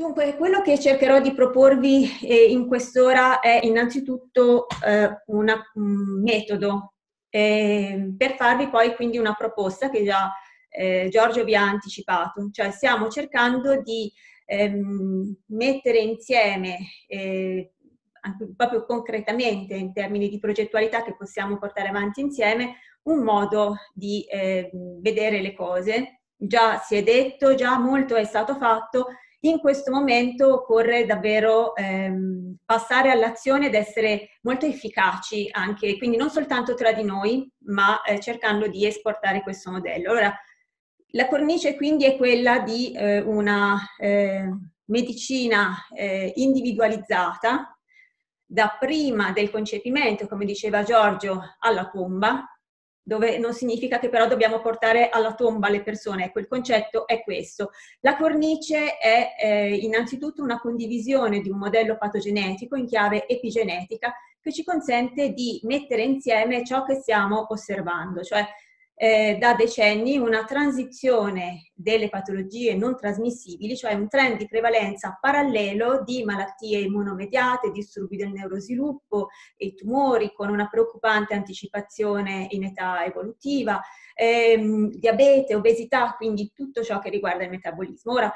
Dunque, quello che cercherò di proporvi in quest'ora è innanzitutto un metodo per farvi poi quindi una proposta che già Giorgio vi ha anticipato, cioè stiamo cercando di mettere insieme anche proprio concretamente in termini di progettualità che possiamo portare avanti insieme un modo di vedere le cose. Già si è detto, già molto è stato fatto. In questo momento occorre davvero passare all'azione ed essere molto efficaci anche, quindi non soltanto tra di noi, ma cercando di esportare questo modello. Allora, la cornice quindi è quella di una medicina individualizzata, da prima del concepimento, come diceva Giorgio, alla tomba, dove non significa che però dobbiamo portare alla tomba le persone, ecco, il concetto è questo. La cornice è innanzitutto una condivisione di un modello patogenetico in chiave epigenetica che ci consente di mettere insieme ciò che stiamo osservando, cioè da decenni una transizione delle patologie non trasmissibili, cioè un trend di prevalenza parallelo di malattie immunomediate, disturbi del neurosviluppo e tumori con una preoccupante anticipazione in età evolutiva, diabete, obesità, quindi tutto ciò che riguarda il metabolismo. Ora,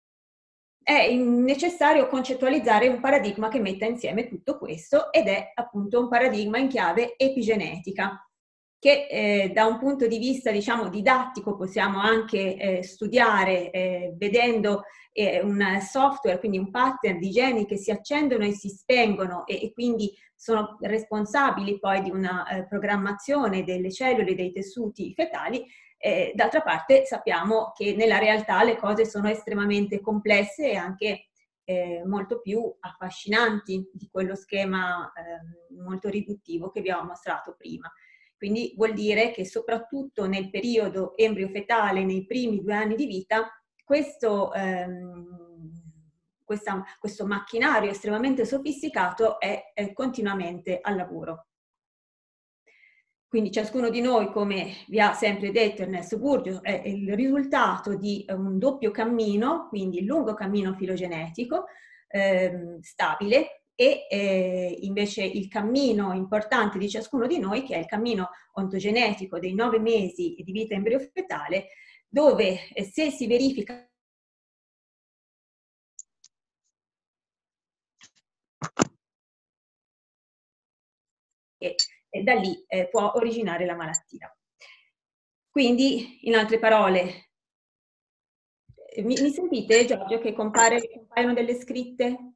è necessario concettualizzare un paradigma che metta insieme tutto questo ed è appunto un paradigma in chiave epigenetica, che da un punto di vista, diciamo, didattico possiamo anche studiare vedendo un software, quindi un pattern di geni che si accendono e si spengono e quindi sono responsabili poi di una programmazione delle cellule, dei tessuti fetali. D'altra parte sappiamo che nella realtà le cose sono estremamente complesse e anche molto più affascinanti di quello schema molto riduttivo che vi ho mostrato prima. Quindi vuol dire che soprattutto nel periodo embriofetale, nei primi 2 anni di vita, questo macchinario estremamente sofisticato è continuamente al lavoro. Quindi ciascuno di noi, come vi ha sempre detto Ernesto Burgio, è il risultato di un doppio cammino, quindi il lungo cammino filogenetico, stabile, e invece il cammino importante di ciascuno di noi, che è il cammino ontogenetico dei 9 mesi di vita embriofetale, dove se si verifica e da lì può originare la malattia. Quindi, in altre parole, mi sentite, Giorgio, che compaiono delle scritte?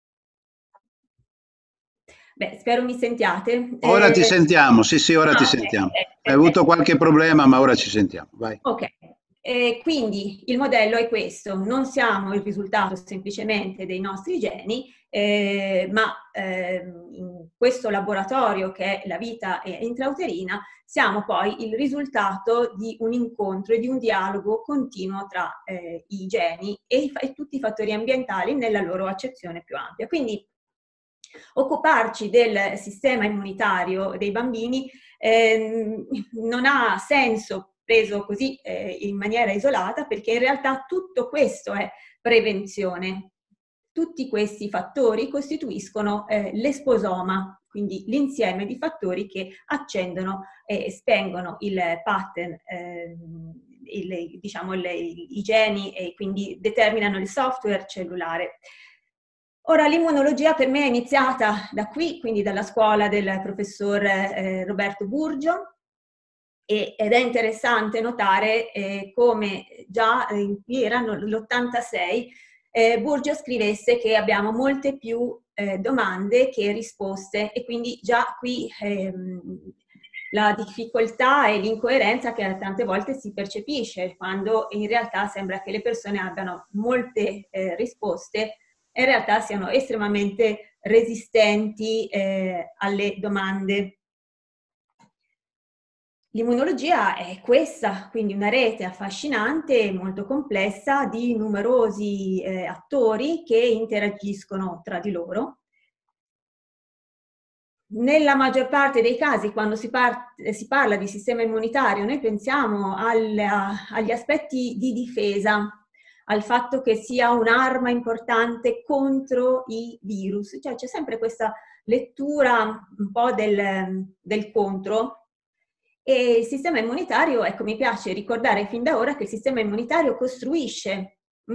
Beh, spero mi sentiate. Ora ti sentiamo, sì, sì, ora ti sentiamo. Hai avuto qualche problema, ma ora ci sentiamo. Vai. Ok. Quindi il modello è questo, non siamo il risultato semplicemente dei nostri geni, ma in questo laboratorio che è la vita intrauterina siamo poi il risultato di un incontro e di un dialogo continuo tra i geni e tutti i fattori ambientali nella loro accezione più ampia. Quindi occuparci del sistema immunitario dei bambini non ha senso preso così in maniera isolata, perché in realtà tutto questo è prevenzione. Tutti questi fattori costituiscono l'esposoma, quindi l'insieme di fattori che accendono e spengono il pattern, diciamo i geni, e quindi determinano il software cellulare. Ora, l'immunologia per me è iniziata da qui, quindi dalla scuola del professor Roberto Burgio, ed è interessante notare come già qui erano l'86, Burgio scrivesse che abbiamo molte più domande che risposte, e quindi già qui la difficoltà e l'incoerenza che tante volte si percepisce, quando in realtà sembra che le persone abbiano molte risposte e in realtà siano estremamente resistenti alle domande. L'immunologia è questa, quindi una rete affascinante e molto complessa di numerosi attori che interagiscono tra di loro. Nella maggior parte dei casi, quando si parla di sistema immunitario, noi pensiamo agli aspetti di difesa, al fatto che sia un'arma importante contro i virus. Cioè c'è sempre questa lettura un po' del contro. E il sistema immunitario, ecco, mi piace ricordare fin da ora che il sistema immunitario costruisce.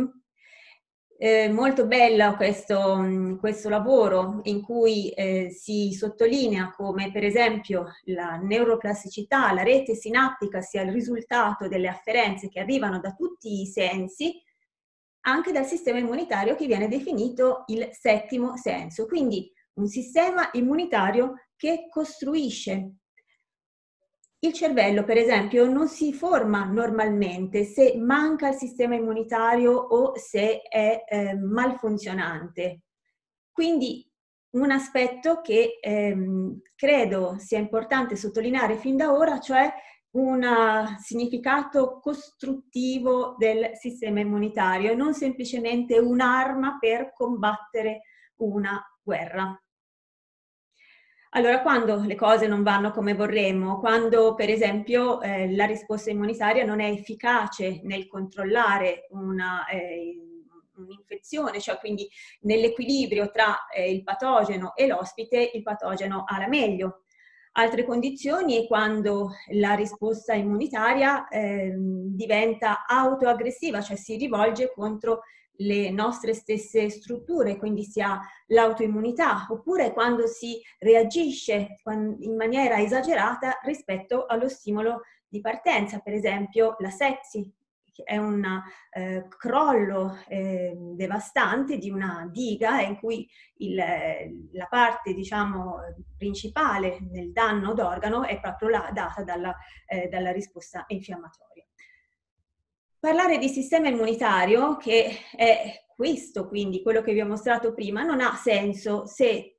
Molto bello questo lavoro in cui si sottolinea come per esempio la neuroplasticità, la rete sinaptica sia il risultato delle afferenze che arrivano da tutti i sensi, anche dal sistema immunitario che viene definito il settimo senso. Quindi un sistema immunitario che costruisce. Il cervello, per esempio, non si forma normalmente se manca il sistema immunitario o se è malfunzionante. Quindi un aspetto che credo sia importante sottolineare fin da ora, cioè un significato costruttivo del sistema immunitario e non semplicemente un'arma per combattere una guerra. Allora, quando le cose non vanno come vorremmo, quando per esempio la risposta immunitaria non è efficace nel controllare un'infezione, cioè quindi nell'equilibrio tra il patogeno e l'ospite, il patogeno ha la meglio. Altre condizioni è quando la risposta immunitaria diventa autoaggressiva, cioè si rivolge contro le nostre stesse strutture, quindi si ha l'autoimmunità, oppure quando si reagisce in maniera esagerata rispetto allo stimolo di partenza, per esempio la sepsi, che è un crollo devastante di una diga in cui la parte, diciamo, principale nel danno d'organo è proprio data dalla risposta infiammatoria. Parlare di sistema immunitario, che è questo, quindi quello che vi ho mostrato prima, non ha senso se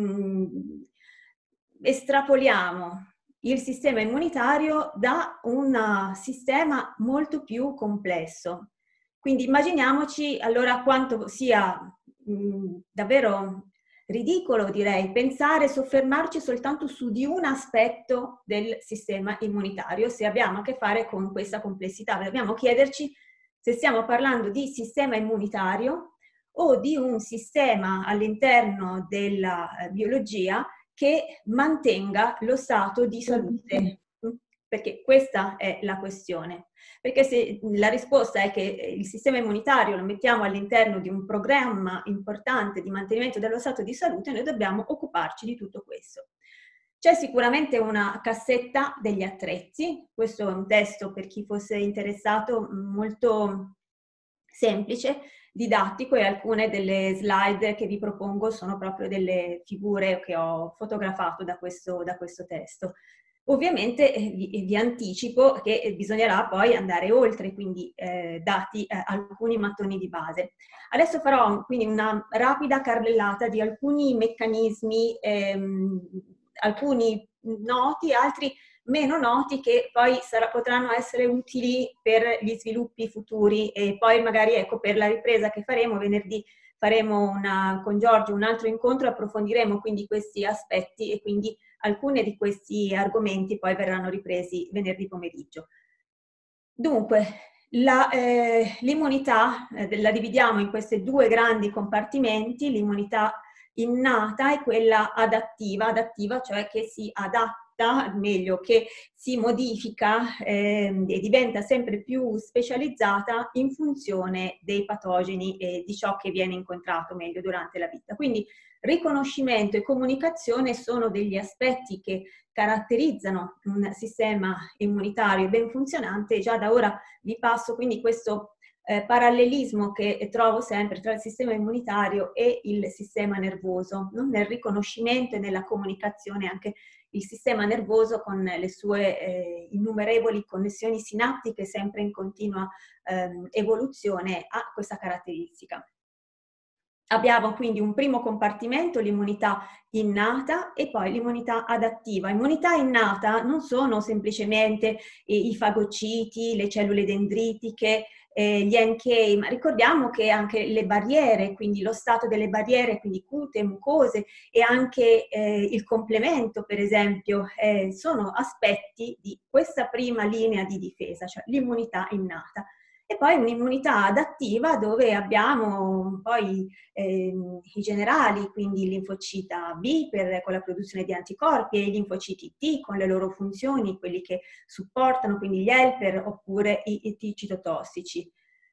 estrapoliamo il sistema immunitario da un sistema molto più complesso. Quindi immaginiamoci allora quanto sia davvero ridicolo, direi, pensare, soffermarci soltanto su di un aspetto del sistema immunitario se abbiamo a che fare con questa complessità. Dobbiamo chiederci se stiamo parlando di sistema immunitario o di un sistema all'interno della biologia che mantenga lo stato di salute, perché questa è la questione. Perché se la risposta è che il sistema immunitario lo mettiamo all'interno di un programma importante di mantenimento dello stato di salute, noi dobbiamo occuparci di tutto questo. C'è sicuramente una cassetta degli attrezzi, questo è un testo per chi fosse interessato molto semplice, didattico, e alcune delle slide che vi propongo sono proprio delle figure che ho fotografato da questo testo. Ovviamente vi anticipo che bisognerà poi andare oltre, quindi dati alcuni mattoni di base. Adesso farò quindi una rapida carrellata di alcuni meccanismi, alcuni noti, altri meno noti, che poi potranno essere utili per gli sviluppi futuri, e poi magari, ecco, per la ripresa che faremo venerdì faremo con Giorgio un altro incontro, approfondiremo quindi questi aspetti e quindi alcuni di questi argomenti poi verranno ripresi venerdì pomeriggio. Dunque, l'immunità la dividiamo in questi due grandi compartimenti: l'immunità innata e quella adattiva, cioè che si adatta, meglio, che si modifica e diventa sempre più specializzata in funzione dei patogeni e di ciò che viene incontrato meglio durante la vita. Quindi riconoscimento e comunicazione sono degli aspetti che caratterizzano un sistema immunitario ben funzionante. Già da ora vi passo quindi questo parallelismo che trovo sempre tra il sistema immunitario e il sistema nervoso, no? Nel riconoscimento e nella comunicazione anche il sistema nervoso, con le sue innumerevoli connessioni sinaptiche sempre in continua evoluzione, ha questa caratteristica. Abbiamo quindi un primo compartimento, l'immunità innata, e poi l'immunità adattiva. Immunità innata non sono semplicemente i fagociti, le cellule dendritiche, gli NK, ma ricordiamo che anche le barriere, quindi lo stato delle barriere, quindi cute, mucose, e anche il complemento, per esempio, sono aspetti di questa prima linea di difesa, cioè l'immunità innata. E poi un'immunità adattiva dove abbiamo poi i generali, quindi il linfocita B con la produzione di anticorpi e i linfociti T con le loro funzioni, quelli che supportano, quindi gli helper oppure i T citotossici.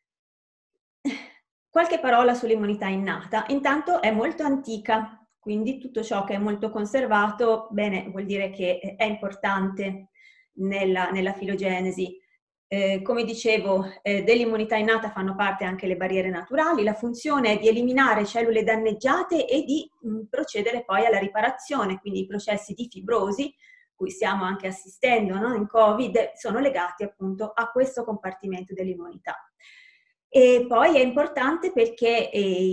Qualche parola sull'immunità innata. Intanto è molto antica, quindi tutto ciò che è molto conservato, bene, vuol dire che è importante nella filogenesi. Come dicevo, dell'immunità innata fanno parte anche le barriere naturali. La funzione è di eliminare cellule danneggiate e di procedere poi alla riparazione, quindi i processi di fibrosi, cui stiamo anche assistendo, no? In Covid, sono legati appunto a questo compartimento dell'immunità. E poi è importante perché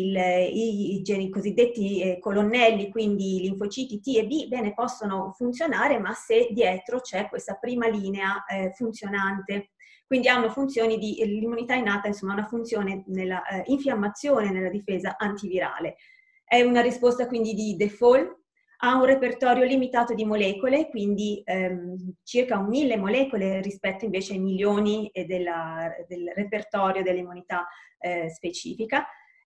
i cosiddetti colonnelli, quindi i linfociti T e B, bene, possono funzionare, ma se dietro c'è questa prima linea funzionante. Quindi hanno funzioni l'immunità innata, insomma, una funzione nella infiammazione, nella difesa antivirale. È una risposta quindi di default, ha un repertorio limitato di molecole, quindi circa 1000 molecole rispetto invece ai milioni del repertorio dell'immunità specifica.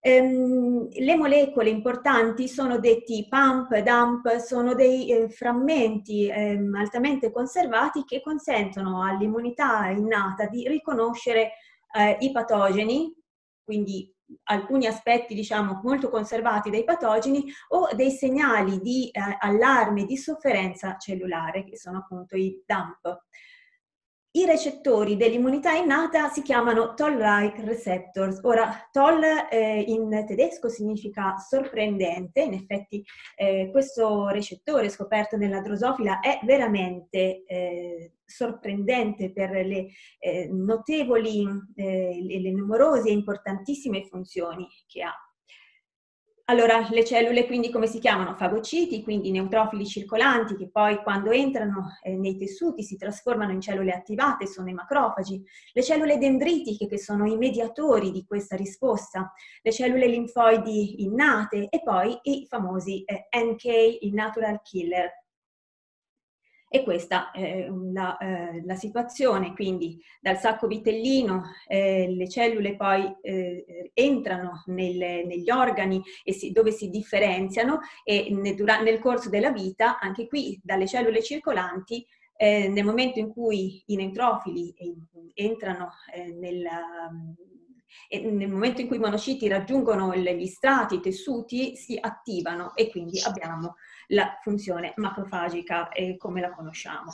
Le molecole importanti sono detti pump, dump, sono dei frammenti altamente conservati che consentono all'immunità innata di riconoscere i patogeni, quindi alcuni aspetti, diciamo, molto conservati dei patogeni o dei segnali di allarme, di sofferenza cellulare, che sono appunto i DAMP. I recettori dell'immunità innata si chiamano Toll-like receptors. Ora, Toll in tedesco significa sorprendente, in effetti questo recettore scoperto nella drosofila è veramente sorprendente per le notevoli, le numerose e importantissime funzioni che ha. Allora, le cellule quindi come si chiamano? Fagociti, quindi neutrofili circolanti che poi quando entrano nei tessuti si trasformano in cellule attivate, sono i macrofagi. Le cellule dendritiche che sono i mediatori di questa risposta, le cellule linfoidi innate e poi i famosi NK, i natural killer. E questa è la situazione, quindi dal sacco vitellino le cellule poi entrano negli organi dove si differenziano e nel corso della vita, anche qui dalle cellule circolanti, nel momento in cui i neutrofili entrano nel momento in cui i monociti raggiungono gli strati, i tessuti, si attivano e quindi abbiamo la funzione macrofagica come la conosciamo.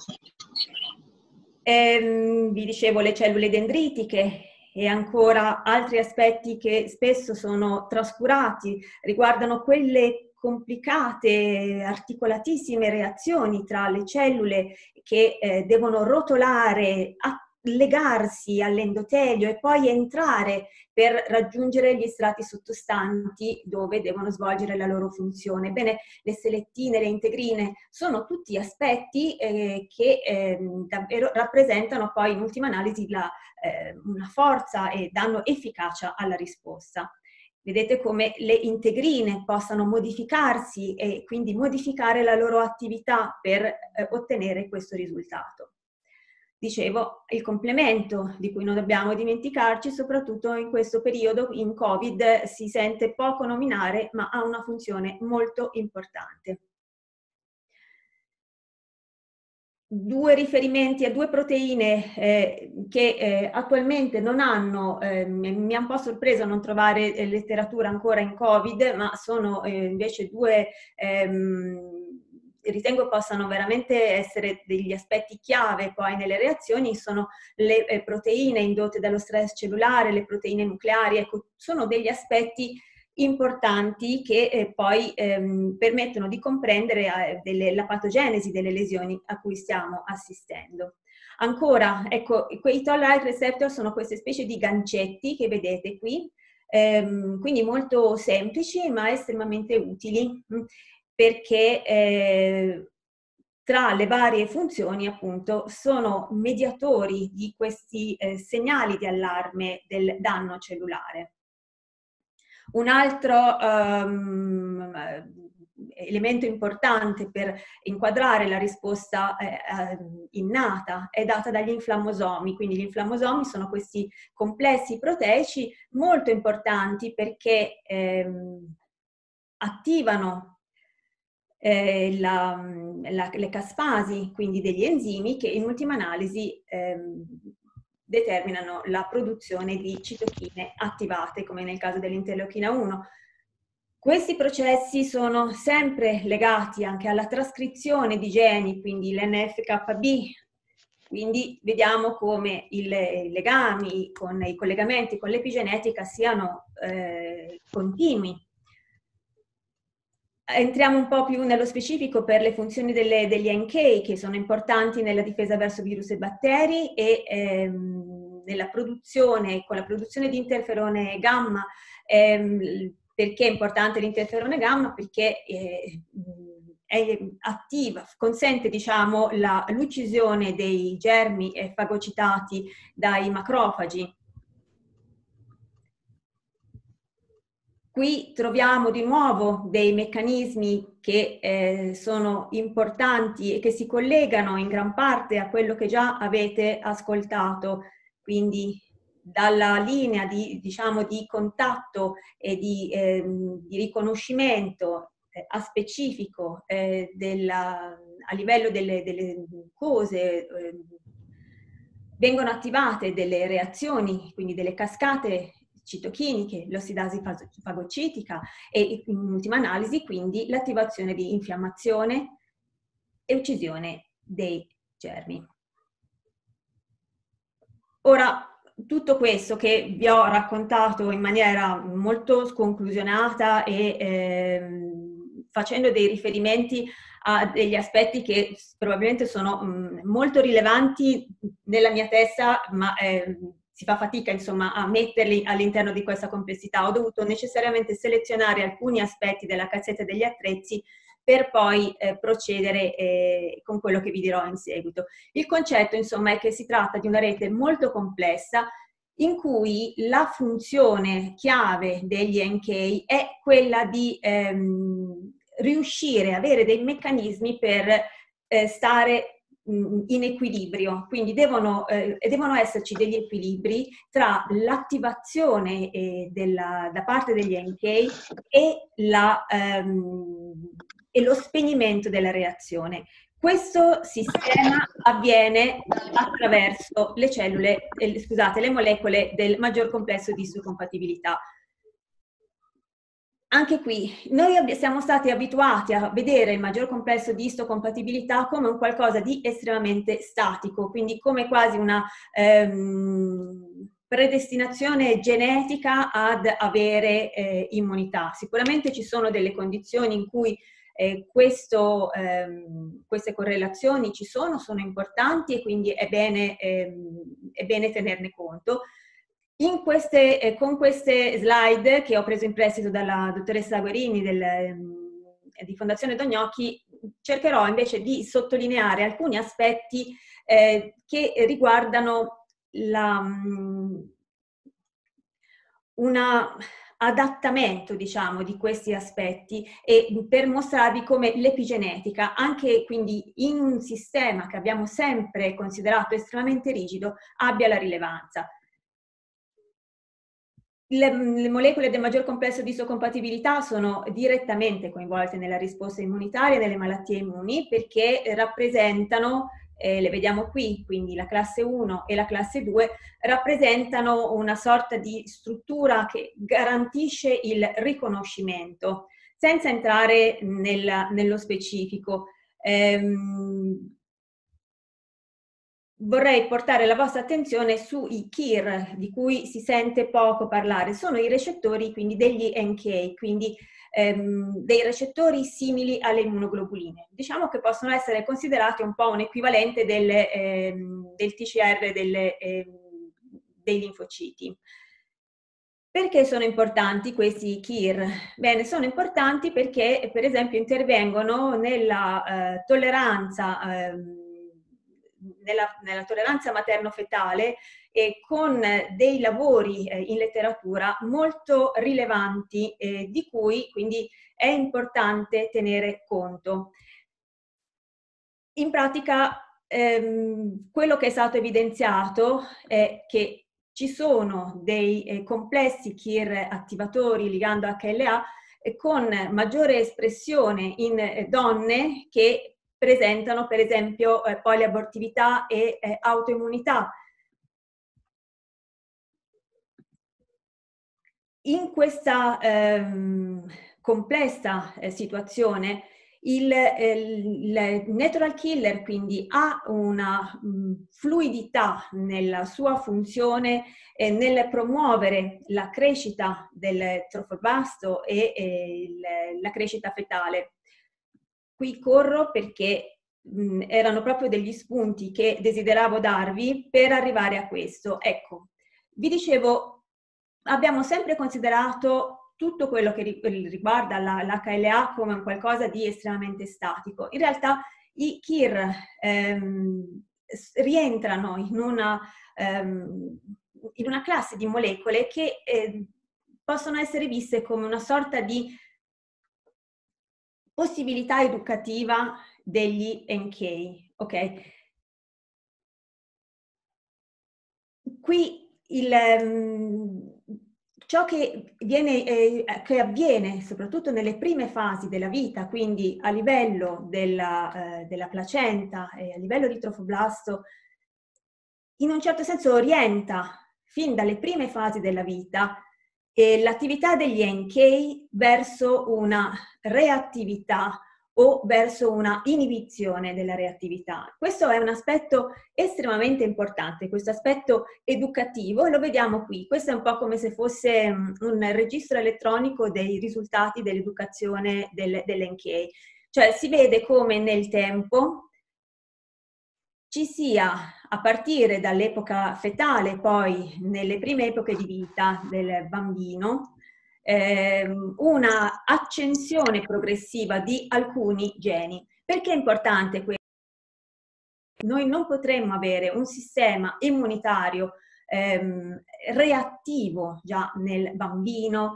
Vi dicevo le cellule dendritiche e ancora altri aspetti che spesso sono trascurati, riguardano quelle complicate, articolatissime reazioni tra le cellule che devono rotolare, legarsi all'endotelio e poi entrare per raggiungere gli strati sottostanti dove devono svolgere la loro funzione. Bene, le selettine, le integrine sono tutti aspetti che davvero rappresentano poi in ultima analisi una forza e danno efficacia alla risposta. Vedete come le integrine possano modificarsi e quindi modificare la loro attività per ottenere questo risultato. Dicevo, il complemento di cui non dobbiamo dimenticarci, soprattutto in questo periodo, in Covid, si sente poco nominare, ma ha una funzione molto importante. Due riferimenti a due proteine che attualmente non hanno, mi ha un po' sorpreso non trovare letteratura ancora in Covid, ma sono invece due ritengo possano veramente essere degli aspetti chiave poi nelle reazioni, sono le proteine indotte dallo stress cellulare, le proteine nucleari, ecco, sono degli aspetti importanti che poi permettono di comprendere la patogenesi delle lesioni a cui stiamo assistendo. Ancora, ecco, quei Toll-like receptor sono queste specie di gancetti che vedete qui, quindi molto semplici ma estremamente utili, perché tra le varie funzioni appunto sono mediatori di questi segnali di allarme del danno cellulare. Un altro elemento importante per inquadrare la risposta innata è data dagli inflammosomi. Quindi gli inflammosomi sono questi complessi proteici molto importanti perché attivano le caspasi, quindi degli enzimi che in ultima analisi determinano la produzione di citochine attivate, come nel caso dell'interleuchina 1. Questi processi sono sempre legati anche alla trascrizione di geni, quindi l'NF-κB. Quindi vediamo come i legami, i collegamenti con l'epigenetica siano continui. Entriamo un po' più nello specifico per le funzioni degli NK, che sono importanti nella difesa verso virus e batteri e nella produzione, con la produzione di interferone gamma. Perché è importante l'interferone gamma? Perché è attiva, consente, diciamo, l'uccisione dei germi fagocitati dai macrofagi. Qui troviamo di nuovo dei meccanismi che sono importanti e che si collegano in gran parte a quello che già avete ascoltato, quindi dalla linea diciamo, di contatto e di riconoscimento a specifico a livello delle mucose, vengono attivate delle reazioni, quindi delle cascate citochiniche, l'ossidasi fagocitica e in ultima analisi quindi l'attivazione di infiammazione e uccisione dei germi. Ora, tutto questo che vi ho raccontato in maniera molto sconclusionata e facendo dei riferimenti a degli aspetti che probabilmente sono molto rilevanti nella mia testa, ma si fa fatica insomma a metterli all'interno di questa complessità. Ho dovuto necessariamente selezionare alcuni aspetti della cassetta degli attrezzi per poi procedere con quello che vi dirò in seguito. Il concetto insomma è che si tratta di una rete molto complessa in cui la funzione chiave degli NK è quella di riuscire a avere dei meccanismi per stare in equilibrio, quindi devono esserci degli equilibri tra l'attivazione da parte degli NK e lo spegnimento della reazione. Questo sistema avviene attraverso le cellule, scusate, le molecole del maggior complesso di istocompatibilità. Anche qui, noi siamo stati abituati a vedere il maggior complesso di istocompatibilità come un qualcosa di estremamente statico, quindi come quasi una predestinazione genetica ad avere immunità. Sicuramente ci sono delle condizioni in cui queste correlazioni ci sono importanti e quindi è bene tenerne conto. Con queste slide che ho preso in prestito dalla dottoressa Guerini di Fondazione Dognocchi, cercherò invece di sottolineare alcuni aspetti che riguardano un adattamento, diciamo, di questi aspetti e per mostrarvi come l'epigenetica, anche quindi in un sistema che abbiamo sempre considerato estremamente rigido, abbia la rilevanza. Le molecole del maggior complesso di istocompatibilità sono direttamente coinvolte nella risposta immunitaria delle malattie immuni perché rappresentano, le vediamo qui, quindi la classe 1 e la classe 2, rappresentano una sorta di struttura che garantisce il riconoscimento, senza entrare nello specifico. Vorrei portare la vostra attenzione sui KIR, di cui si sente poco parlare. Sono i recettori quindi degli NK, quindi dei recettori simili alle immunoglobuline. Diciamo che possono essere considerati un po' un equivalente del TCR dei linfociti. Perché sono importanti questi KIR? Bene, sono importanti perché, per esempio, intervengono nella tolleranza nella tolleranza materno-fetale con dei lavori in letteratura molto rilevanti di cui quindi è importante tenere conto. In pratica quello che è stato evidenziato è che ci sono dei complessi KIR attivatori ligando HLA con maggiore espressione in donne che presentano per esempio poliabortività e autoimmunità. In questa complessa situazione il natural killer quindi ha una fluidità nella sua funzione nel promuovere la crescita del trofoblasto e la crescita fetale. Qui corro perché erano proprio degli spunti che desideravo darvi per arrivare a questo. Ecco, vi dicevo, abbiamo sempre considerato tutto quello che riguarda l'HLA come un qualcosa di estremamente statico. In realtà i KIR rientrano in una classe di molecole che possono essere viste come una sorta di possibilità educativa degli NK, ok? Qui ciò che avviene soprattutto nelle prime fasi della vita, quindi a livello della placenta e a livello di trofoblasto, in un certo senso orienta fin dalle prime fasi della vita l'attività degli NK verso una reattività o verso una inibizione della reattività. Questo è un aspetto estremamente importante, questo aspetto educativo, lo vediamo qui. Questo è un po' come se fosse un registro elettronico dei risultati dell'educazione dell'NK. Cioè si vede come nel tempo ci sia, a partire dall'epoca fetale, poi nelle prime epoche di vita del bambino, una accensione progressiva di alcuni geni. Perché è importante questo? Noi non potremmo avere un sistema immunitario reattivo già nel bambino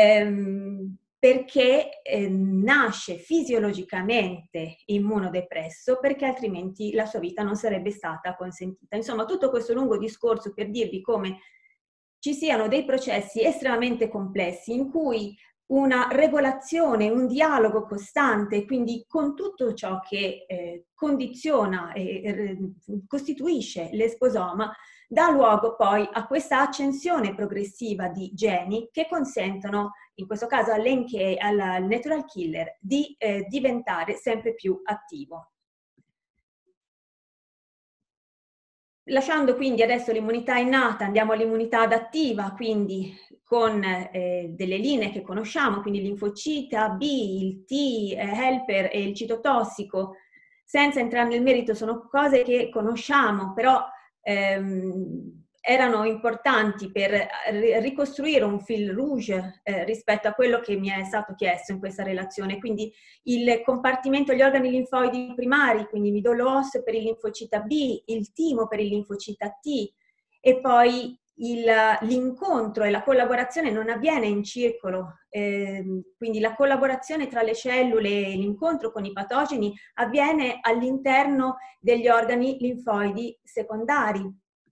perché nasce fisiologicamente immunodepresso, perché altrimenti la sua vita non sarebbe stata consentita. Insomma, tutto questo lungo discorso per dirvi come ci siano dei processi estremamente complessi in cui una regolazione, un dialogo costante, quindi con tutto ciò che condiziona e costituisce l'esposoma, dà luogo poi a questa accensione progressiva di geni che consentono, in questo caso all'NK, al natural killer, di diventare sempre più attivo. Lasciando quindi adesso l'immunità innata, andiamo all'immunità adattiva, quindi con delle linee che conosciamo, quindi linfocita B, il T, helper e il citotossico. Senza entrare nel merito, sono cose che conosciamo, però erano importanti per ricostruire un fil rouge rispetto a quello che mi è stato chiesto in questa relazione. Quindi il compartimento degli organi linfoidi primari, quindi midollo osseo per il linfocita B, il timo per il linfocita T, e poi l'incontro e la collaborazione non avviene in circolo, quindi la collaborazione tra le cellule e l'incontro con i patogeni avviene all'interno degli organi linfoidi secondari.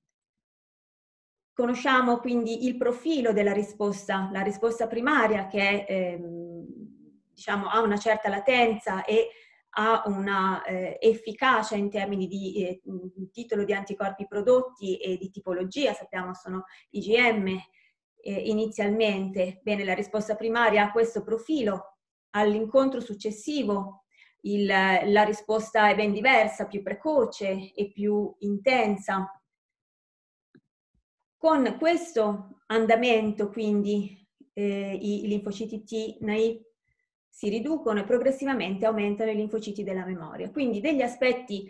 Conosciamo quindi il profilo della risposta, la risposta primaria che diciamo, ha una certa latenza e ha una efficacia in termini di titolo di anticorpi prodotti e di tipologia, sappiamo sono IgM inizialmente. Bene, la risposta primaria ha questo profilo, all'incontro successivo la risposta è ben diversa, più precoce e più intensa. Con questo andamento, quindi, i linfociti T naive si riducono e progressivamente aumentano i linfociti della memoria. Quindi degli aspetti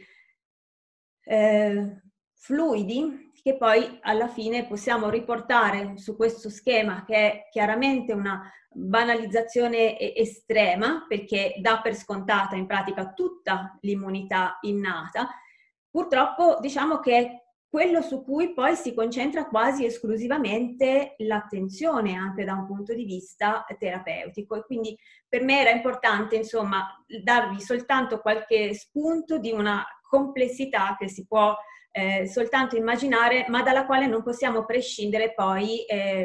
fluidi che poi alla fine possiamo riportare su questo schema, che è chiaramente una banalizzazione estrema, perché dà per scontata in pratica tutta l'immunità innata. purtroppo diciamo che è quello su cui poi si concentra quasi esclusivamente l'attenzione anche da un punto di vista terapeutico, e quindi per me era importante insomma darvi soltanto qualche spunto di una complessità che si può soltanto immaginare, ma dalla quale non possiamo prescindere poi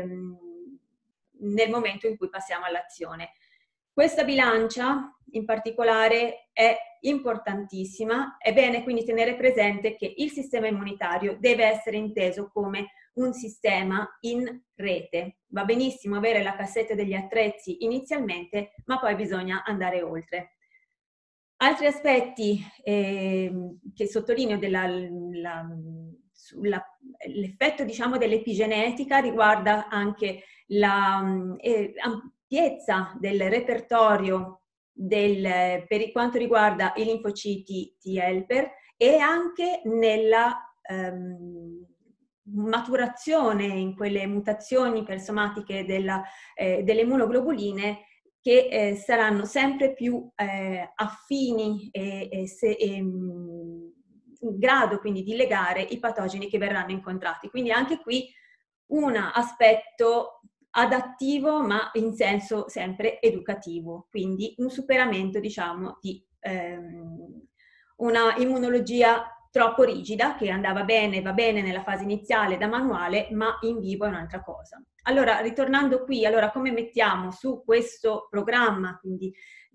nel momento in cui passiamo all'azione. Questa bilancia in particolare è importantissima, è bene quindi tenere presente che il sistema immunitario deve essere inteso come un sistema in rete. Va benissimo avere la cassetta degli attrezzi inizialmente, ma poi bisogna andare oltre. Altri aspetti che sottolineo l'effetto diciamo dell'epigenetica riguarda anche l'ampiezza del repertorio per quanto riguarda i linfociti T helper, e anche nella maturazione in quelle mutazioni ipersomatiche delle immunoglobuline che saranno sempre più affini e in grado quindi di legare i patogeni che verranno incontrati. Quindi anche qui un aspetto adattivo ma in senso sempre educativo, quindi un superamento diciamo di una immunologia troppo rigida che andava bene, va bene nella fase iniziale da manuale, ma in vivo è un'altra cosa. Allora, ritornando qui, allora come mettiamo su questo programma, quindi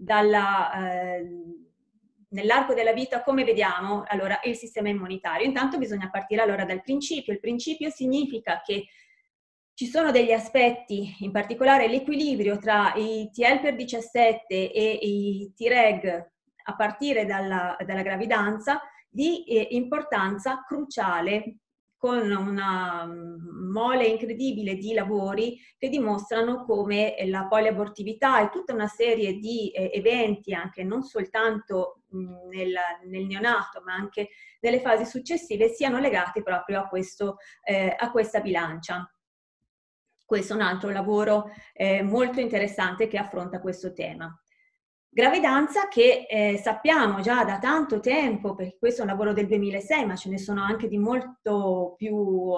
nell'arco della vita, come vediamo allora il sistema immunitario? Intanto bisogna partire allora dal principio. Il principio significa che ci sono degli aspetti, in particolare l'equilibrio tra i T helper 17 e i Treg a partire dalla gravidanza, di importanza cruciale, con una mole incredibile di lavori che dimostrano come la poliabortività e tutta una serie di eventi, anche non soltanto nel neonato, ma anche nelle fasi successive, siano legati proprio a questa bilancia. Questo è un altro lavoro molto interessante che affronta questo tema. Gravidanza che sappiamo già da tanto tempo, perché questo è un lavoro del 2006, ma ce ne sono anche di molto più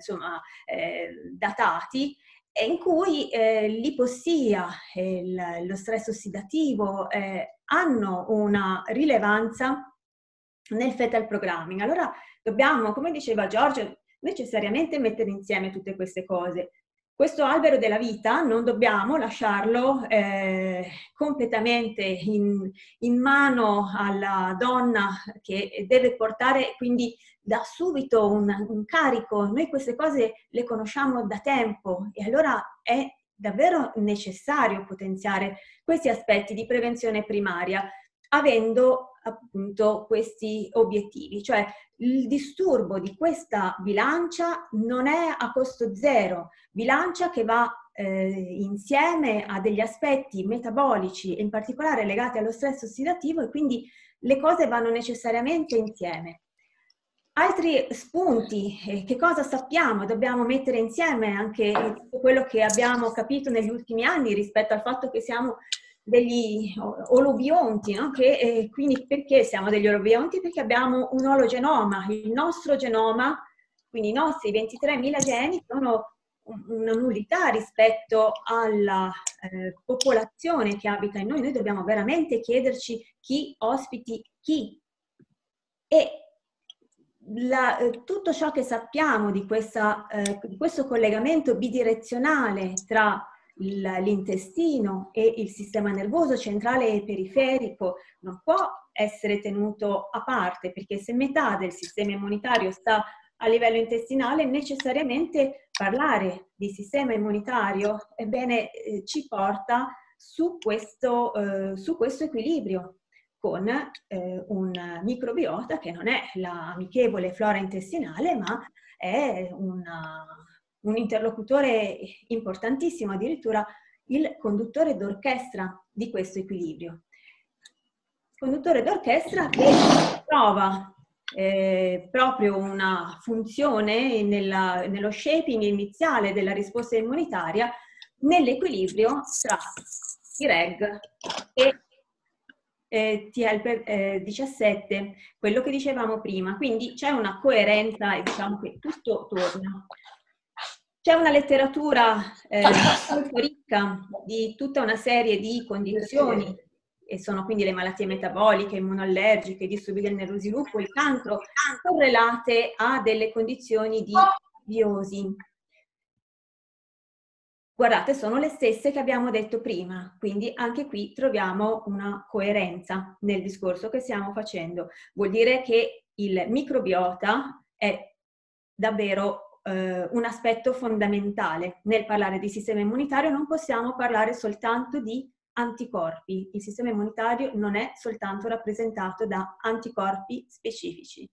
datati, in cui l'ipossia e lo stress ossidativo hanno una rilevanza nel fetal programming. Allora dobbiamo, come diceva Giorgio, necessariamente mettere insieme tutte queste cose. Questo albero della vita non dobbiamo lasciarlo completamente in mano alla donna che deve portare quindi da subito un carico. Noi queste cose le conosciamo da tempo e allora è davvero necessario potenziare questi aspetti di prevenzione primaria, avendo appunto questi obiettivi, cioè il disturbo di questa bilancia non è a costo zero, bilancia che va insieme a degli aspetti metabolici, in particolare legati allo stress ossidativo, e quindi le cose vanno necessariamente insieme. Altri spunti, che cosa sappiamo? Dobbiamo mettere insieme anche tutto quello che abbiamo capito negli ultimi anni rispetto al fatto che siamo degli olobionti, no? Quindi perché siamo degli olobionti? Perché abbiamo un ologenoma, il nostro genoma, quindi i nostri 23.000 geni sono una nullità rispetto alla popolazione che abita in noi. Noi dobbiamo veramente chiederci chi ospiti chi. E tutto ciò che sappiamo di questo collegamento bidirezionale tra l'intestino e il sistema nervoso centrale e periferico non può essere tenuto a parte, perché se metà del sistema immunitario sta a livello intestinale, necessariamente parlare di sistema immunitario, ebbene, ci porta su questo equilibrio con un microbiota che non è l'amichevole flora intestinale, ma è un interlocutore importantissimo, addirittura il conduttore d'orchestra di questo equilibrio. Conduttore d'orchestra che trova proprio una funzione nello shaping iniziale della risposta immunitaria nell'equilibrio tra i reg TLP17, quello che dicevamo prima. Quindi c'è una coerenza e diciamo che tutto torna. C'è una letteratura molto ricca di tutta una serie di condizioni, e sono quindi le malattie metaboliche, immunoallergiche, i disturbi del neurosviluppo, il cancro, correlate a delle condizioni di biosi. Guardate, sono le stesse che abbiamo detto prima, quindi anche qui troviamo una coerenza nel discorso che stiamo facendo. Vuol dire che il microbiota è davvero un aspetto fondamentale. Nel parlare di sistema immunitario non possiamo parlare soltanto di anticorpi. Il sistema immunitario non è soltanto rappresentato da anticorpi specifici.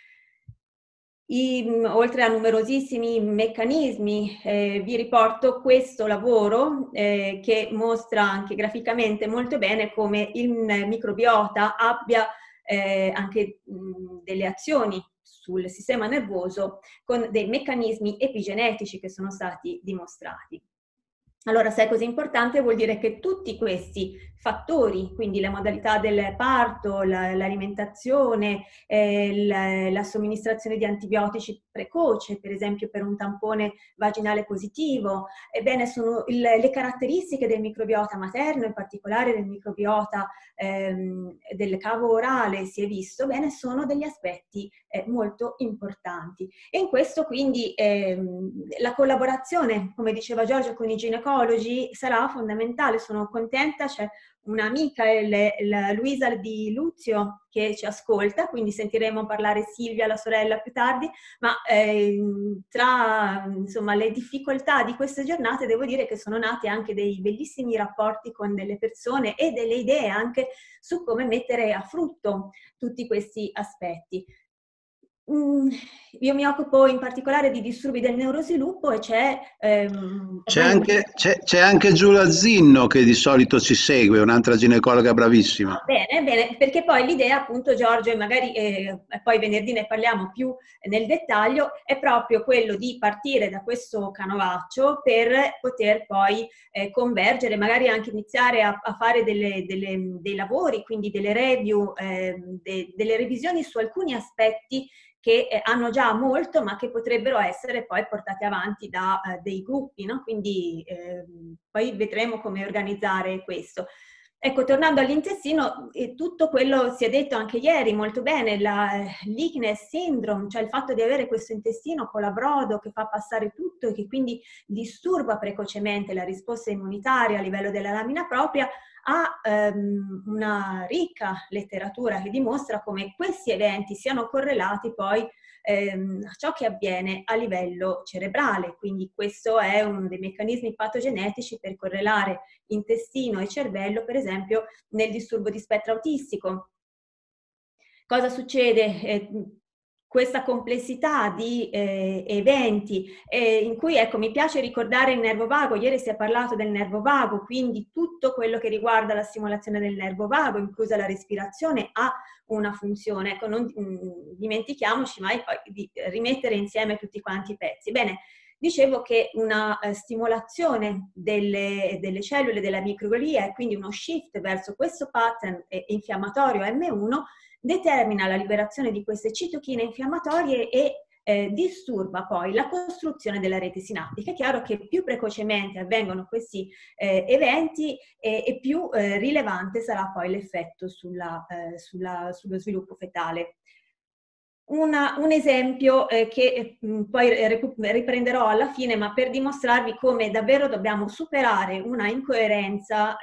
Oltre a numerosissimi meccanismi, vi riporto questo lavoro che mostra anche graficamente molto bene come il microbiota abbia anche delle azioni sul sistema nervoso con dei meccanismi epigenetici che sono stati dimostrati. Allora, se è così importante, vuol dire che tutti questi fattori, quindi la modalità del parto, l'alimentazione, la somministrazione di antibiotici precoce, per esempio per un tampone vaginale positivo, ebbene sono le caratteristiche del microbiota materno, in particolare del microbiota del cavo orale, si è visto, bene, sono degli aspetti molto importanti. E in questo quindi la collaborazione, come diceva Giorgio, con i ginecologi sarà fondamentale. Sono contenta, c'è un'amica, Luisa Di Luzio, che ci ascolta, quindi sentiremo parlare Silvia, la sorella, più tardi, ma tra insomma, le difficoltà di queste giornate devo dire che sono nati anche dei bellissimi rapporti con delle persone e delle idee anche su come mettere a frutto tutti questi aspetti. Io mi occupo in particolare di disturbi del neurosviluppo e c'è anche Giulia Zinno che di solito ci segue, un'altra ginecologa bravissima. Bene, bene, perché poi l'idea appunto, Giorgio, e magari poi venerdì ne parliamo più nel dettaglio, è proprio quello di partire da questo canovaccio per poter poi convergere, magari anche iniziare a fare dei lavori, quindi delle review, delle revisioni su alcuni aspetti che hanno già molto, ma che potrebbero essere poi portati avanti da dei gruppi, no? Quindi poi vedremo come organizzare questo. Ecco, tornando all'intestino, tutto quello si è detto anche ieri molto bene, l'Icknes syndrome, cioè il fatto di avere questo intestino colabrodo che fa passare tutto e che quindi disturba precocemente la risposta immunitaria a livello della lamina propria, ha una ricca letteratura che dimostra come questi eventi siano correlati poi a ciò che avviene a livello cerebrale. Quindi questo è uno dei meccanismi patogenetici per correlare intestino e cervello, per esempio nel disturbo di spettro autistico. Cosa succede? Questa complessità di eventi in cui, ecco, mi piace ricordare il nervo vago. Ieri si è parlato del nervo vago, quindi tutto quello che riguarda la stimolazione del nervo vago, inclusa la respirazione, ha una funzione. Ecco, non dimentichiamoci mai poi di rimettere insieme tutti quanti i pezzi. Bene, dicevo che una stimolazione delle cellule della microglia e quindi uno shift verso questo pattern infiammatorio M1 determina la liberazione di queste citochine infiammatorie e disturba poi la costruzione della rete sinaptica. È chiaro che più precocemente avvengono questi eventi e più rilevante sarà poi l'effetto sullo sviluppo fetale. Un esempio che poi riprenderò alla fine, ma per dimostrarvi come davvero dobbiamo superare una incoerenza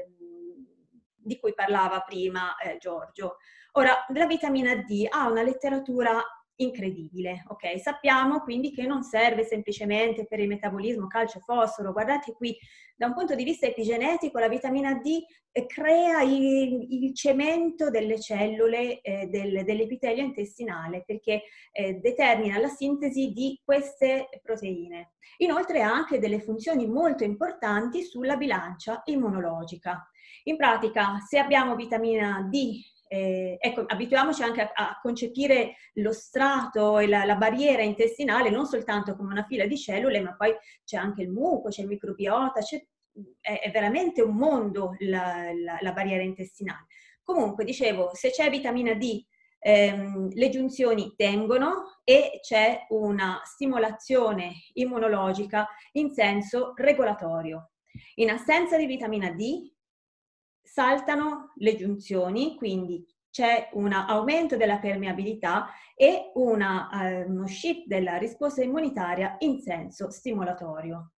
di cui parlava prima Giorgio. Ora, la vitamina D ha una letteratura incredibile, ok? Sappiamo quindi che non serve semplicemente per il metabolismo calcio e fosforo. Guardate qui, da un punto di vista epigenetico, la vitamina D crea il cemento delle cellule dell'epitelio intestinale, perché determina la sintesi di queste proteine. Inoltre ha anche delle funzioni molto importanti sulla bilancia immunologica. In pratica, se abbiamo vitamina D, ecco, abituiamoci anche a concepire lo strato e la barriera intestinale non soltanto come una fila di cellule, ma poi c'è anche il muco, c'è il microbiota, è veramente un mondo la barriera intestinale. Comunque, dicevo, se c'è vitamina D, le giunzioni tengono e c'è una stimolazione immunologica in senso regolatorio. In assenza di vitamina D saltano le giunzioni, quindi c'è un aumento della permeabilità e uno shift della risposta immunitaria in senso stimolatorio.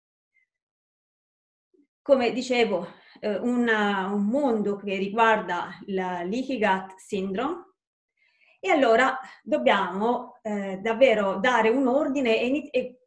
Come dicevo, un mondo che riguarda la Leaky Gut Syndrome, e allora dobbiamo davvero dare un ordine e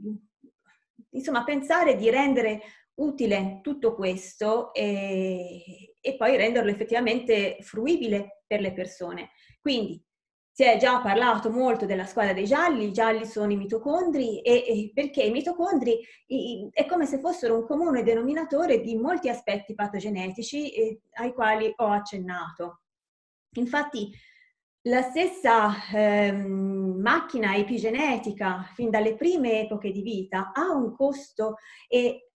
insomma pensare di rendere utile tutto questo e poi renderlo effettivamente fruibile per le persone. Quindi si è già parlato molto della squadra dei gialli, i gialli sono i mitocondri e perché i mitocondri è come se fossero un comune denominatore di molti aspetti patogenetici ai quali ho accennato. Infatti la stessa macchina epigenetica fin dalle prime epoche di vita ha un costo e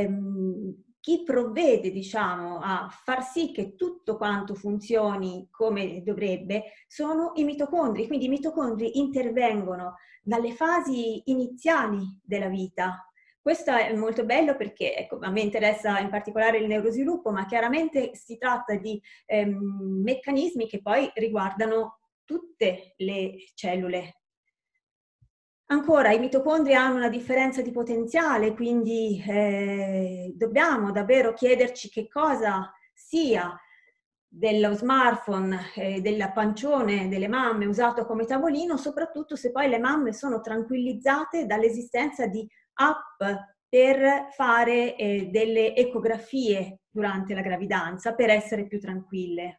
chi provvede, diciamo, a far sì che tutto quanto funzioni come dovrebbe sono i mitocondri. Quindi i mitocondri intervengono dalle fasi iniziali della vita. Questo è molto bello perché, ecco, a me interessa in particolare il neurosviluppo, ma chiaramente si tratta di meccanismi che poi riguardano tutte le cellule. Ancora, i mitocondri hanno una differenza di potenziale, quindi dobbiamo davvero chiederci che cosa sia dello smartphone, del pancione delle mamme usato come tavolino, soprattutto se poi le mamme sono tranquillizzate dall'esistenza di app per fare delle ecografie durante la gravidanza, per essere più tranquille.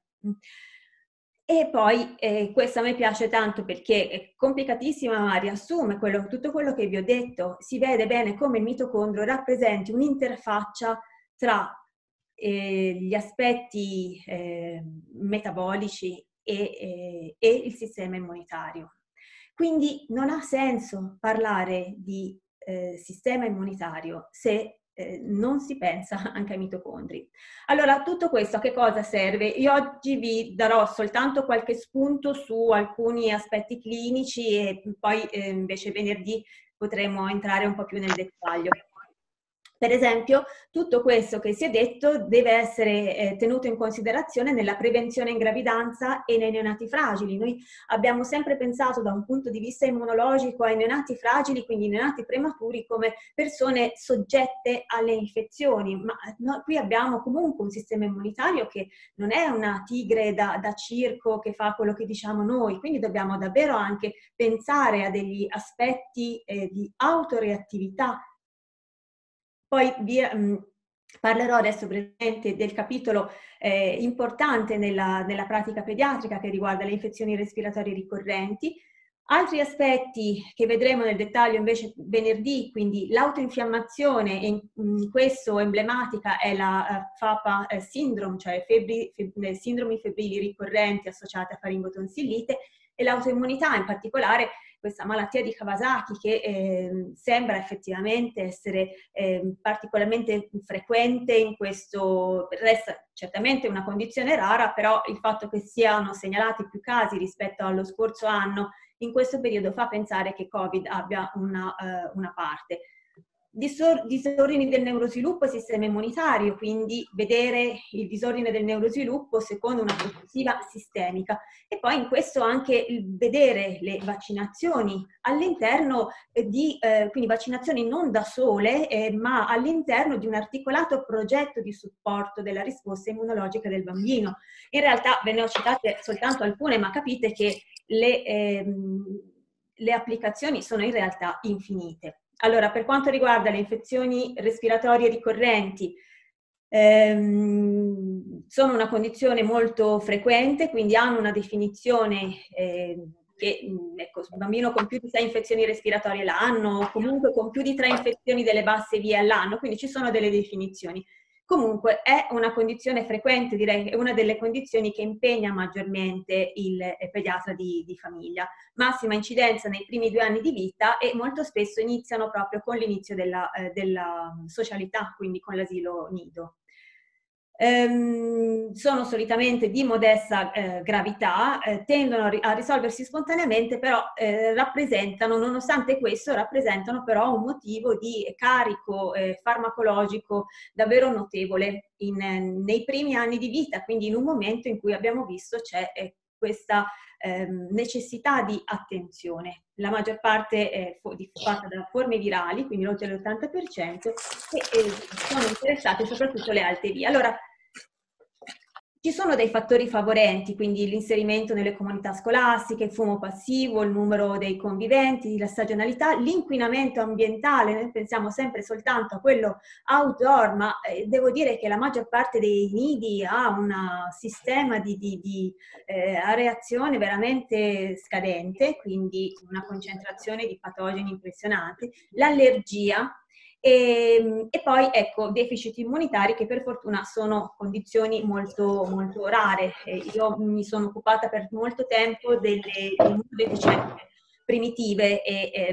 E poi questo a me piace tanto perché è complicatissima, ma riassume tutto quello che vi ho detto. Si vede bene come il mitocondrio rappresenti un'interfaccia tra gli aspetti metabolici e il sistema immunitario. Quindi non ha senso parlare di sistema immunitario se non si pensa anche ai mitocondri. Allora, tutto questo a che cosa serve? Io oggi vi darò soltanto qualche spunto su alcuni aspetti clinici e poi invece venerdì potremo entrare un po' più nel dettaglio. Per esempio, tutto questo che si è detto deve essere tenuto in considerazione nella prevenzione in gravidanza e nei neonati fragili. Noi abbiamo sempre pensato da un punto di vista immunologico ai neonati fragili, quindi i neonati prematuri, come persone soggette alle infezioni, ma qui abbiamo comunque un sistema immunitario che non è una tigre da circo che fa quello che diciamo noi, quindi dobbiamo davvero anche pensare a degli aspetti di autoreattività. Poi parlerò adesso brevemente del capitolo importante nella pratica pediatrica che riguarda le infezioni respiratorie ricorrenti. Altri aspetti che vedremo nel dettaglio invece venerdì, quindi l'autoinfiammazione, e in questo emblematica è la FAPA syndrome, cioè sindromi febbrili ricorrenti associate a faringotonsillite, e l'autoimmunità, in particolare questa malattia di Kawasaki che sembra effettivamente essere particolarmente frequente in questo, resta certamente una condizione rara, però il fatto che siano segnalati più casi rispetto allo scorso anno in questo periodo fa pensare che Covid abbia una parte. Disordini del neurosviluppo e sistema immunitario, quindi vedere il disordine del neurosviluppo secondo una prospettiva sistemica, e poi in questo anche vedere le vaccinazioni all'interno quindi vaccinazioni non da sole, ma all'interno di un articolato progetto di supporto della risposta immunologica del bambino. In realtà ve ne ho citate soltanto alcune, ma capite che le applicazioni sono in realtà infinite. Allora, per quanto riguarda le infezioni respiratorie ricorrenti, sono una condizione molto frequente, quindi hanno una definizione che, ecco, un bambino con più di 6 infezioni respiratorie l'anno, comunque con più di 3 infezioni delle basse vie all'anno, quindi ci sono delle definizioni. Comunque è una condizione frequente, direi che è una delle condizioni che impegna maggiormente il pediatra di famiglia. Massima incidenza nei primi 2 anni di vita e molto spesso iniziano proprio con l'inizio della socialità, quindi con l'asilo nido. sono solitamente di modesta gravità, tendono a risolversi spontaneamente, però rappresentano, nonostante questo, rappresentano però un motivo di carico farmacologico davvero notevole nei primi anni di vita, quindi in un momento in cui abbiamo visto c'è questa necessità di attenzione. La maggior parte è fatta da forme virali, quindi oltre l'80%, e sono interessate soprattutto le alte vie. Allora, ci sono dei fattori favorenti, quindi l'inserimento nelle comunità scolastiche, il fumo passivo, il numero dei conviventi, la stagionalità, l'inquinamento ambientale. Noi pensiamo sempre soltanto a quello outdoor, ma devo dire che la maggior parte dei nidi ha un sistema di areazione veramente scadente, quindi una concentrazione di patogeni impressionante, l'allergia. E poi ecco, deficit immunitari che per fortuna sono condizioni molto, molto rare. Io mi sono occupata per molto tempo delle immunodeficienze primitive e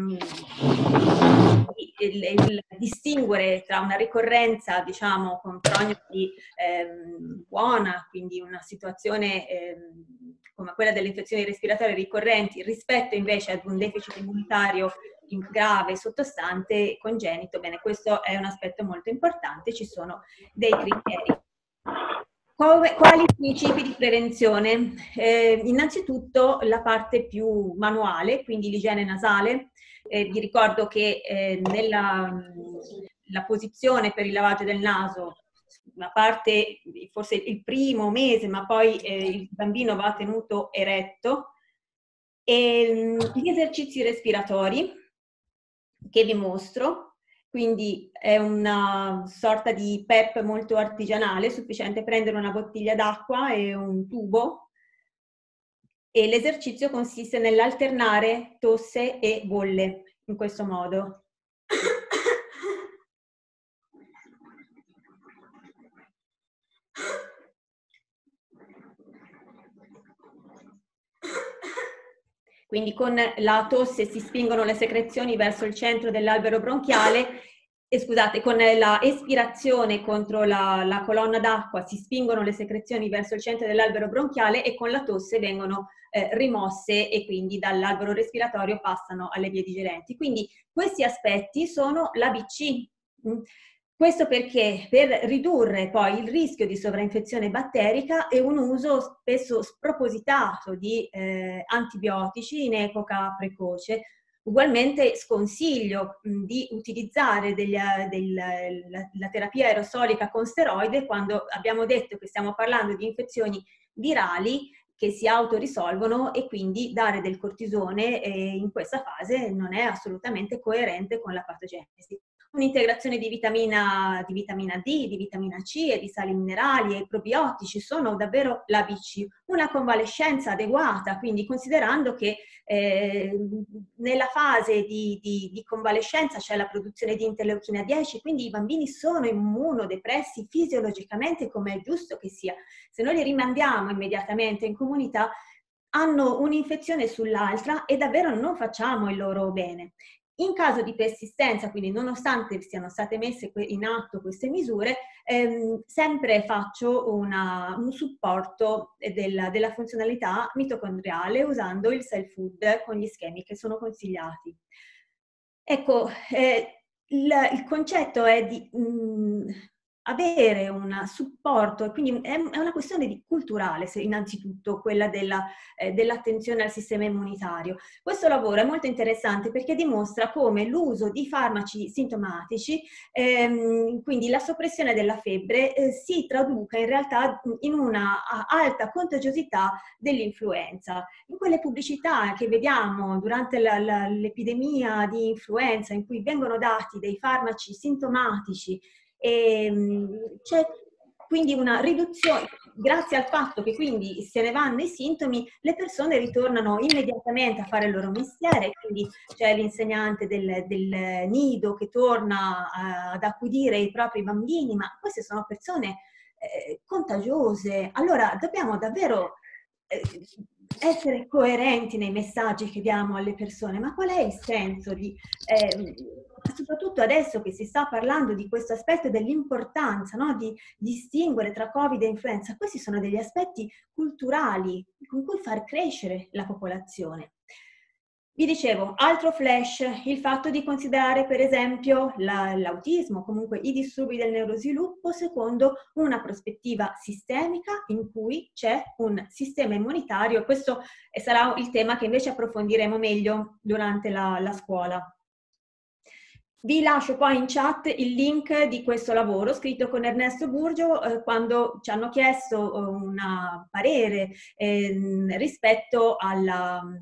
il distinguere tra una ricorrenza, diciamo, con prognosi buona, quindi una situazione come quella delle infezioni respiratorie ricorrenti, rispetto invece ad un deficit immunitario grave, sottostante, congenito, bene, questo è un aspetto molto importante, ci sono dei criteri. Quali principi di prevenzione? Innanzitutto la parte più manuale, quindi l'igiene nasale. Vi ricordo che la posizione per il lavaggio del naso, una parte, forse il primo mese, ma poi il bambino va tenuto eretto, e gli esercizi respiratori che vi mostro, quindi è una sorta di PEP molto artigianale, è sufficiente prendere una bottiglia d'acqua e un tubo, e l'esercizio consiste nell'alternare tosse e bolle, in questo modo. Quindi con la tosse si spingono le secrezioni verso il centro dell'albero bronchiale, e scusate, con la espirazione contro la colonna d'acqua si spingono le secrezioni verso il centro dell'albero bronchiale, e con la tosse vengono rimosse e quindi dall'albero respiratorio passano alle vie digerenti. Quindi questi aspetti sono l'ABC. Questo perché per ridurre poi il rischio di sovrainfezione batterica e un uso spesso spropositato di antibiotici in epoca precoce. Ugualmente sconsiglio di utilizzare la terapia aerosolica con steroide quando abbiamo detto che stiamo parlando di infezioni virali che si autorisolvono, e quindi dare del cortisone in questa fase non è assolutamente coerente con la patogenesi. Un'integrazione di vitamina D, di vitamina C e di sali minerali e probiotici sono davvero l'ABC. Una convalescenza adeguata, quindi considerando che nella fase di convalescenza c'è la produzione di interleuchina 10, quindi i bambini sono immunodepressi fisiologicamente, come è giusto che sia. Se noi li rimandiamo immediatamente in comunità, hanno un'infezione sull'altra e davvero non facciamo il loro bene. In caso di persistenza, quindi nonostante siano state messe in atto queste misure, sempre faccio un supporto della funzionalità mitocondriale usando il cell food con gli schemi che sono consigliati. Ecco, il concetto è di avere un supporto, e quindi è una questione culturale, innanzitutto, quella dell'attenzione al sistema immunitario. Questo lavoro è molto interessante perché dimostra come l'uso di farmaci sintomatici, quindi la soppressione della febbre, si traduca in realtà in una alta contagiosità dell'influenza. In quelle pubblicità che vediamo durante l'epidemia di influenza, in cui vengono dati dei farmaci sintomatici, c'è quindi una riduzione, grazie al fatto che quindi se ne vanno i sintomi, le persone ritornano immediatamente a fare il loro mestiere, quindi c'è l'insegnante del nido che torna ad accudire i propri bambini, ma queste sono persone contagiose. Allora dobbiamo davvero essere coerenti nei messaggi che diamo alle persone, ma qual è il senso di, soprattutto adesso che si sta parlando di questo aspetto dell'importanza, no? Di distinguere tra Covid e influenza, questi sono degli aspetti culturali con cui far crescere la popolazione. Vi dicevo, altro flash, il fatto di considerare per esempio l'autismo, comunque i disturbi del neurosviluppo, secondo una prospettiva sistemica in cui c'è un sistema immunitario, e questo sarà il tema che invece approfondiremo meglio durante la scuola. Vi lascio poi in chat il link di questo lavoro scritto con Ernesto Burgio quando ci hanno chiesto un parere rispetto al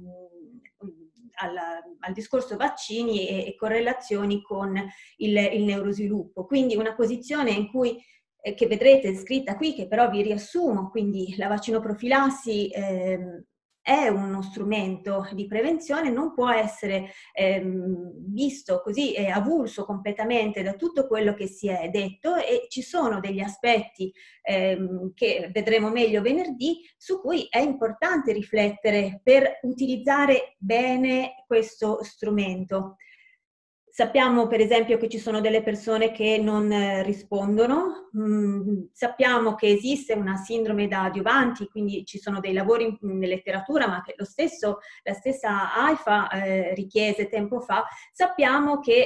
discorso vaccini e correlazioni con il neurosviluppo. Quindi una posizione in cui, che vedrete scritta qui, che però vi riassumo, quindi la vaccinoprofilassi è uno strumento di prevenzione, non può essere visto così avulso completamente da tutto quello che si è detto, e ci sono degli aspetti che vedremo meglio venerdì su cui è importante riflettere per utilizzare bene questo strumento. Sappiamo per esempio che ci sono delle persone che non rispondono, sappiamo che esiste una sindrome da adiuvanti, quindi ci sono dei lavori in letteratura, ma che la stessa AIFA richiese tempo fa. Sappiamo che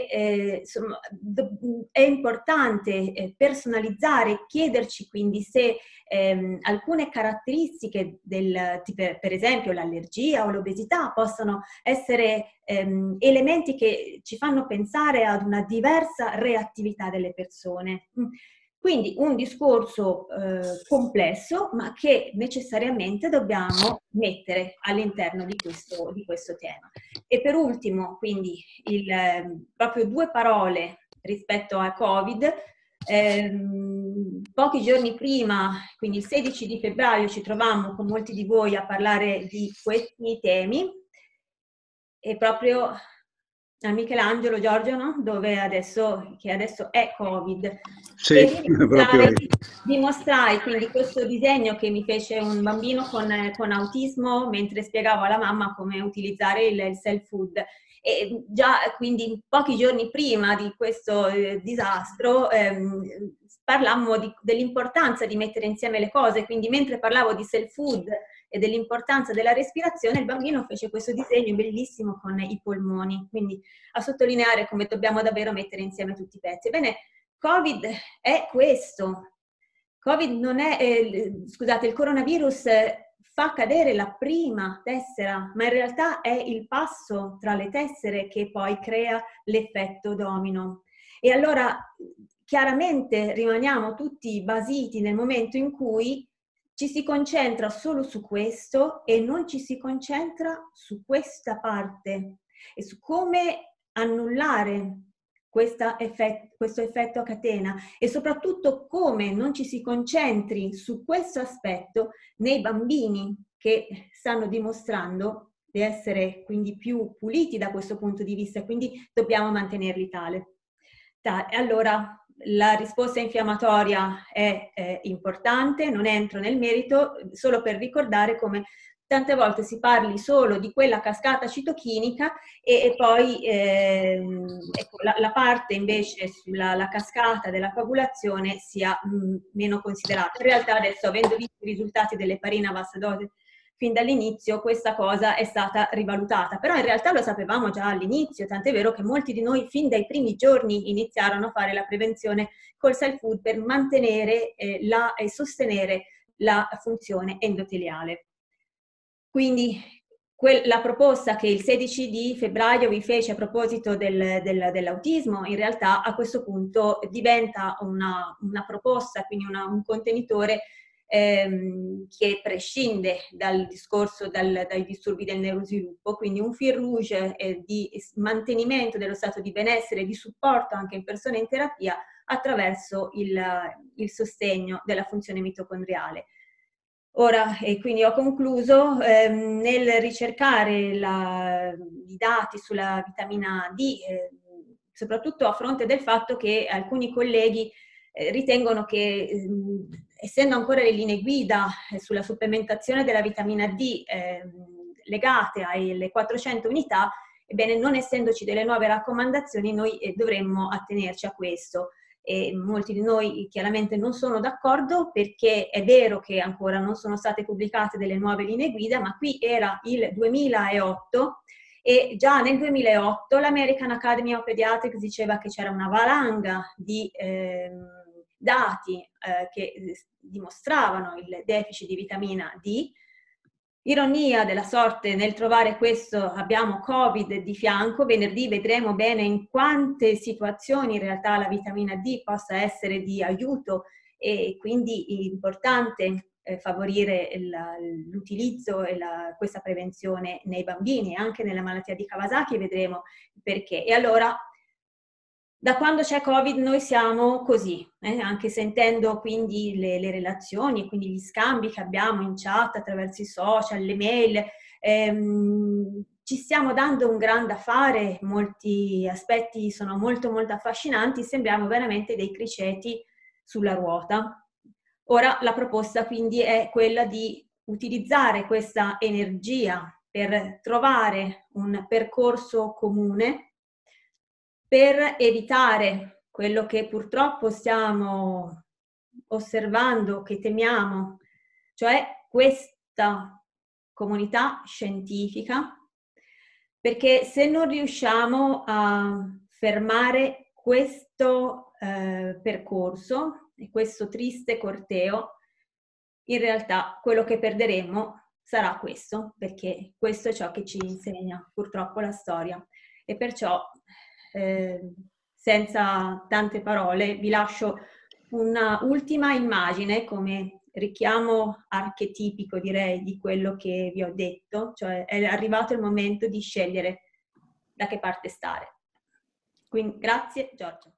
è importante personalizzare, chiederci quindi se alcune caratteristiche per esempio l'allergia o l'obesità possono essere elementi che ci fanno pensare ad una diversa reattività delle persone. Quindi un discorso complesso, ma che necessariamente dobbiamo mettere all'interno di questo tema. E per ultimo, quindi proprio 2 parole rispetto a Covid. Pochi giorni prima, quindi il 16 di febbraio, ci trovammo con molti di voi a parlare di questi temi, e proprio a Michelangelo Giorgio, no? Che adesso è Covid. Sì, e proprio dimostrai quindi questo disegno che mi fece un bambino con autismo mentre spiegavo alla mamma come utilizzare il self-food. E già quindi pochi giorni prima di questo disastro parlammo dell'importanza di mettere insieme le cose, quindi mentre parlavo di self-food e dell'importanza della respirazione, il bambino fece questo disegno bellissimo con i polmoni, quindi a sottolineare come dobbiamo davvero mettere insieme tutti i pezzi. Ebbene, Covid è questo. Covid non è, scusate, il coronavirus fa cadere la prima tessera, ma in realtà è il passo tra le tessere che poi crea l'effetto domino. E allora chiaramente rimaniamo tutti basiti nel momento in cui ci si concentra solo su questo e non ci si concentra su questa parte e su come annullare questo effetto a catena, e soprattutto come non ci si concentri su questo aspetto nei bambini che stanno dimostrando di essere quindi più puliti da questo punto di vista, quindi dobbiamo mantenerli tale. Allora, la risposta infiammatoria è importante, non entro nel merito, solo per ricordare come tante volte si parli solo di quella cascata citochinica e poi ecco, la parte invece sulla cascata della coagulazione sia meno considerata. In realtà adesso, avendo visto i risultati dell'eparina a bassa dose fin dall'inizio, questa cosa è stata rivalutata, però in realtà lo sapevamo già all'inizio, tant'è vero che molti di noi fin dai primi giorni iniziarono a fare la prevenzione col self-food per mantenere e sostenere la funzione endoteliale. Quindi la proposta che il 16 di febbraio vi fece a proposito dell'autismo, in realtà a questo punto diventa una proposta, quindi un contenitore che prescinde dal discorso dai disturbi del neurosviluppo, quindi un fil rouge di mantenimento dello stato di benessere e di supporto anche in persone in terapia attraverso il sostegno della funzione mitocondriale. Ora, e quindi ho concluso, nel ricercare i dati sulla vitamina D, soprattutto a fronte del fatto che alcuni colleghi ritengono che essendo ancora le linee guida sulla supplementazione della vitamina D legate alle 400 unità, ebbene non essendoci delle nuove raccomandazioni noi dovremmo attenerci a questo. E molti di noi chiaramente non sono d'accordo, perché è vero che ancora non sono state pubblicate delle nuove linee guida, ma qui era il 2008 e già nel 2008 l'American Academy of Pediatrics diceva che c'era una valanga di dati che dimostravano il deficit di vitamina D. Ironia della sorte nel trovare questo, abbiamo Covid di fianco. Venerdì vedremo bene in quante situazioni in realtà la vitamina D possa essere di aiuto, e quindi è importante favorire l'utilizzo e questa prevenzione nei bambini. Anche nella malattia di Kawasaki vedremo perché. E allora, da quando c'è Covid noi siamo così, anche sentendo quindi le relazioni e quindi gli scambi che abbiamo in chat attraverso i social, le mail, ci stiamo dando un gran da fare, molti aspetti sono molto molto affascinanti, sembriamo veramente dei criceti sulla ruota. Ora la proposta quindi è quella di utilizzare questa energia per trovare un percorso comune, per evitare quello che purtroppo stiamo osservando, che temiamo, cioè questa comunità scientifica, perché se non riusciamo a fermare questo percorso e questo triste corteo, in realtà quello che perderemo sarà questo, perché questo è ciò che ci insegna purtroppo la storia. E perciò senza tante parole vi lascio una ultima immagine come richiamo archetipico, direi, di quello che vi ho detto, cioè è arrivato il momento di scegliere da che parte stare. Quindi grazie Giorgio.